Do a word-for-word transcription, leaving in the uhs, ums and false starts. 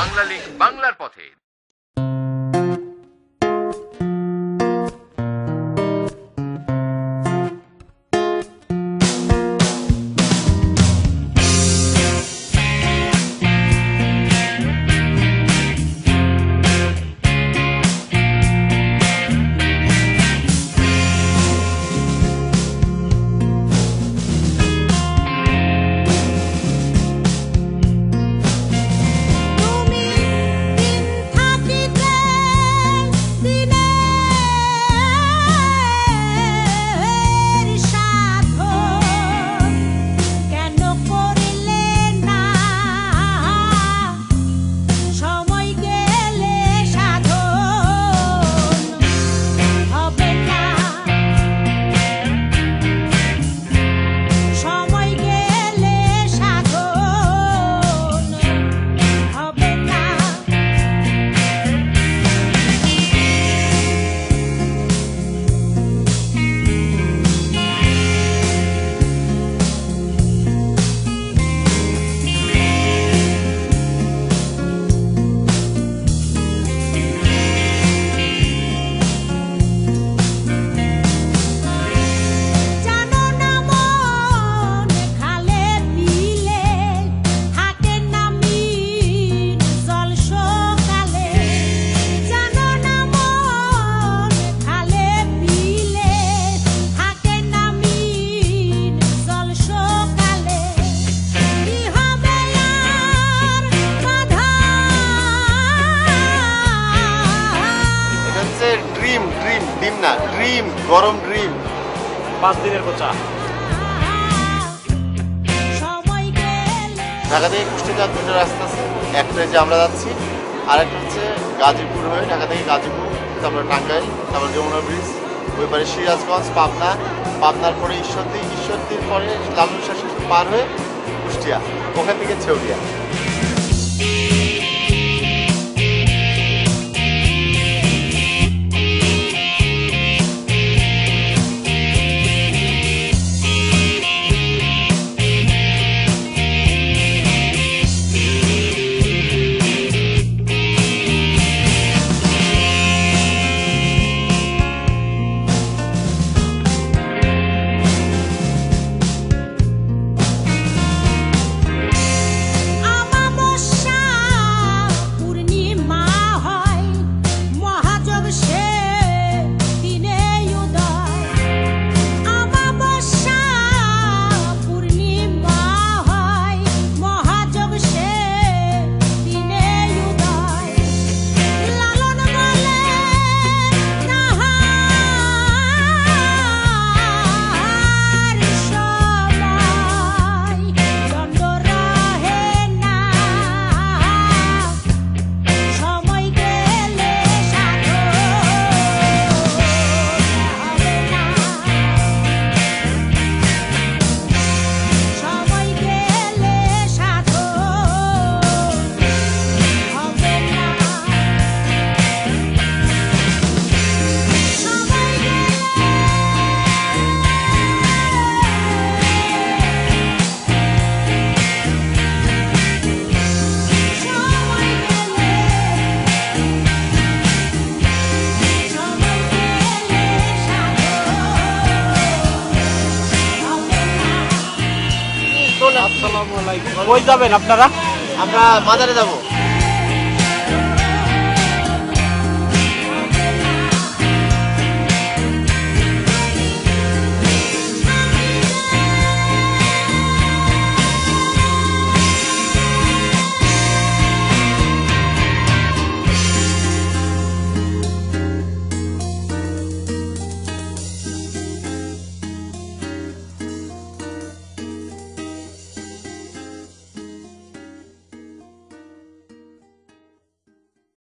Bangla link বাংলার পথে। Dream গরম ড্রিম পাঁচ দিনের কোচা। ঢাকা থেকে কুষ্টিয়া যাওয়ার দুটো রাস্তা আছে, একটা যে আমরা যাচ্ছি, আর একটা হচ্ছে গাজীপুর হয়ে ঢাকা থেকে গাজীপুর, তারপরে টাঙ্গাইল, তারপরে যমুনা ব্রিজ, ওই পারে সিরাজগঞ্জ, পাবনা, পাবনার পরে ঈশ্বরদী, ঈশ্বরদীর পরে লালন শাহ পার হয়ে কুষ্টিয়া, ওখান থেকে ছেউরিয়া। কই যাবেন আপনারা? আমরা মাজারে যাবো।